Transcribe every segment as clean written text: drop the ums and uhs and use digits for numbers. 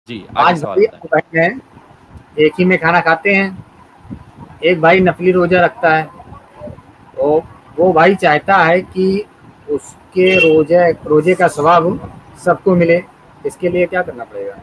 जी, आगे 5 सवाल भाई बताएँ। बहन हैं, एक ही में खाना खाते हैं। एक भाई नफली रोज़ा रखता है, तो वो भाई चाहता है कि उसके रोज़े का सवाब सबको मिले, इसके लिए क्या करना पड़ेगा?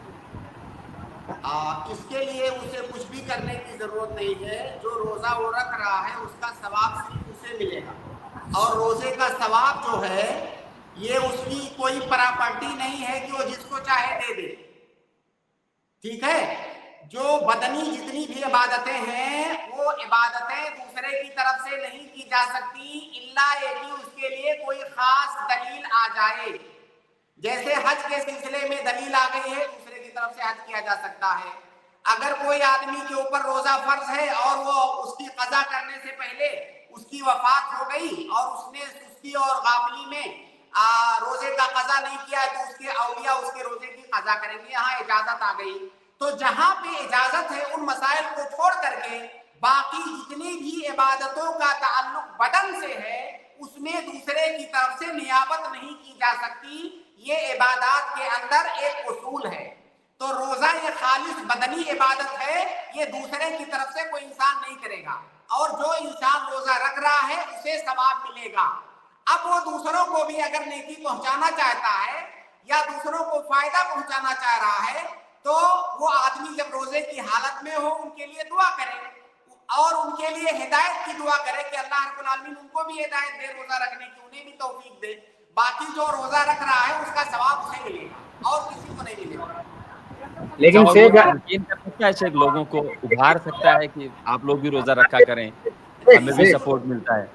इसके लिए उसे कुछ भी करने की जरूरत नहीं है। जो रोजा वो रख रहा है उसका सवाब सिर्फ उसे मिलेगा, और रोजे का सवाब जो है ये उसकी कोई प्रॉपर्टी नहीं है कि वो जिसको चाहे दे दे। ठीक है, जो बदनी जितनी भी इबादतें हैं वो इबादतें दूसरे की तरफ से नहीं की जा सकती, इल्ला ये कि उसके लिए कोई खास दलील आ जाए। जैसे हज के सिलसिले में दलील आ गई है, दूसरे की तरफ से हज किया जा सकता है। अगर कोई आदमी के ऊपर रोजा फर्ज है और वो उसकी कज़ा करने से पहले उसकी वफात हो गई और उसने सुस्ती और गाफिली में रोजे का कज़ा नहीं किया, तो उसके औलिया उसके रोजे की कज़ा करेंगे। यहाँ इजाजत आ गई। तो जहां पे इजाजत है उन मसाइल को छोड़ करके बाकी जितनी भी इबादतों का ताल्लुक बदन से है उसमें दूसरे की तरफ से नियाबत नहीं की जा सकती। ये इबादत के अंदर एक उसूल है। तो रोजा ये खालिस बदनी इबादत है, ये दूसरे की तरफ से कोई इंसान नहीं करेगा, और जो इंसान रोजा रख रहा है उसे सवाब मिलेगा। अब वो दूसरों को भी अगर नेकी पहुंचाना चाहता है या दूसरों को फायदा पहुंचाना चाह रहा है, तो वो आदमी जब रोजे की हालत में हो उनके लिए दुआ करे और उनके लिए हिदायत की दुआ करे कि अल्लाह रब्बुल आलमीन उनको भी हिदायत दे रोजा रखने की, उन्हें भी तौफीक दे। बाकी जो रोजा रख रहा है उसका सवाब उसे मिलेगा और किसी को नहीं मिलेगा। लेकिन और वो शेख यकीन कर सकता है, शेख लोगों को उभार सकता है कि आप लोग भी रोज़ा रखा करें, हमें भी शेख सपोर्ट मिलता है।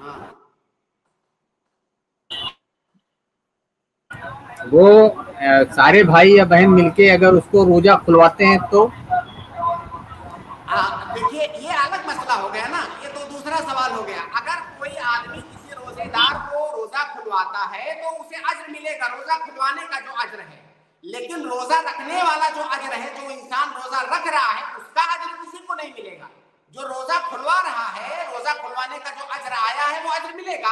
वो सारे भाई या बहन मिलके अगर उसको रोजा खुलवाते हैं तो देखिए ये अलग मसला हो गया ना, ये तो दूसरा सवाल हो गया। अगर कोई आदमी किसी रोजेदार को रोजा खुलवाता है तो उसे अज्र मिलेगा, रोजा खुलवाने का जो अज्र है। लेकिन रोजा रखने वाला जो अज्र है, जो इंसान रोजा रख रहा है उसका अज्र किसी को नहीं मिलेगा। जो रोजा खुलवा रहा है, रोजा खुलवाने का जो अज्र आया है वो अज्र मिलेगा।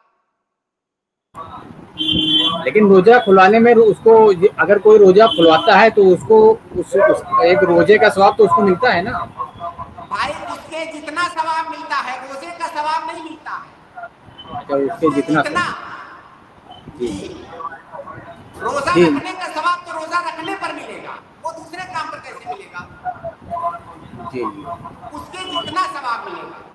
लेकिन रोजा खुलवाने में उसको अगर कोई रोजा खुलवाता है तो उसको एक रोजे का सवाब तो उसको मिलता है ना भाई उसके जितना सवाब मिलता है रोजे का सवाब नहीं मिलता है। अच्छा, उसके जितना जी, रोजा जी रखने का सवाब तो रोजा रखने पर मिलेगा, वो दूसरे काम पर कैसे मिलेगा? जी उसके जितना सवाब मिलेगा।